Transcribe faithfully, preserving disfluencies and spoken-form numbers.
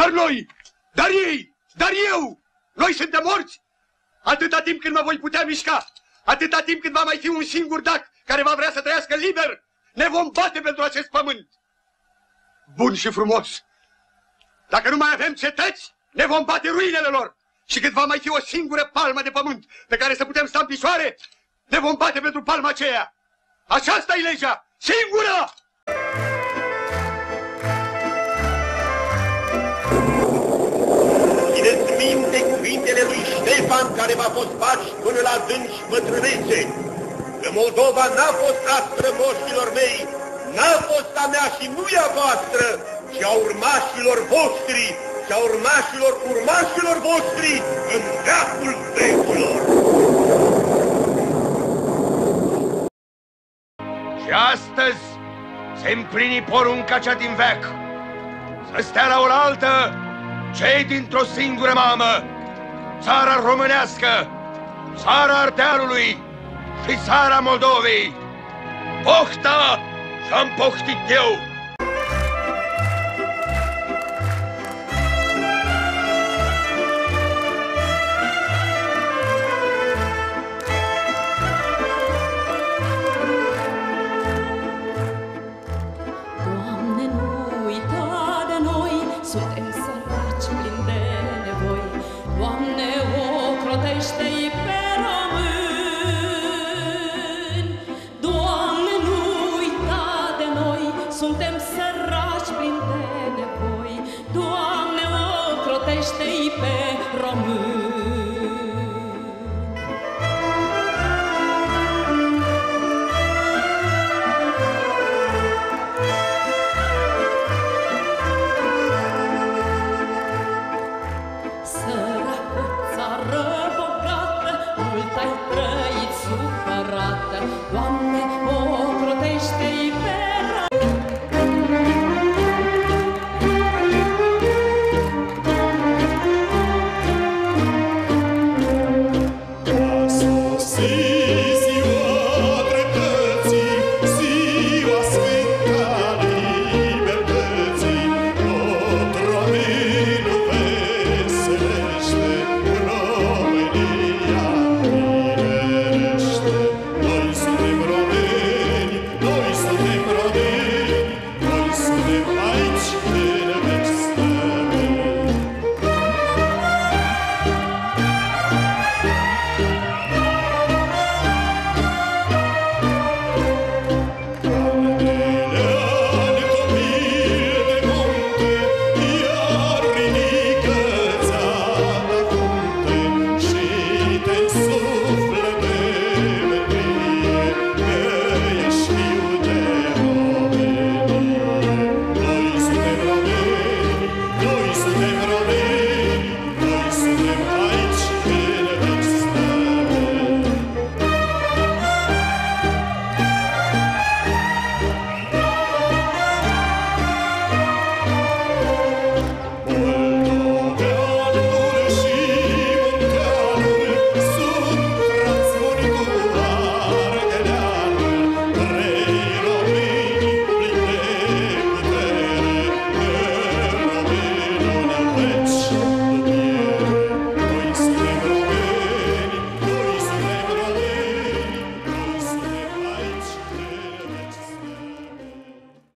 Dar noi, dar ei, dar eu, noi suntem morți. Atâta timp când mă voi putea mișca, atâta timp când va mai fi un singur dac care va vrea să trăiască liber, ne vom bate pentru acest pământ. Bun și frumos. Dacă nu mai avem cetăți, ne vom bate ruinele lor. Și când va mai fi o singură palmă de pământ pe care să putem sta în picioare, ne vom bate pentru palma aceea. Aceasta-i legea, singură! Țineți minte cuvintele lui Ștefan, care v-a fost pași până la adânci bătrânețe, că Moldova n-a fost astră moșilor mei, n-a fost a mea și nu e a voastră, ci a urmașilor voștri, și a urmașilor urmașilor voștri în veacul vecilor. Și astăzi se împlini porunca cea din veac, să stea la oaltă cei dintr-o singură mamă, țara românească, țara Ardealului și țara Moldovei. Pofta și-am poftit eu! Suntem săraci, plini de nevoi, Doamne, ocrotește-i pe români. Doamne, nu uita de noi, suntem săraci, plini de nevoi, Doamne, ocrotește-i pe români. Doamne,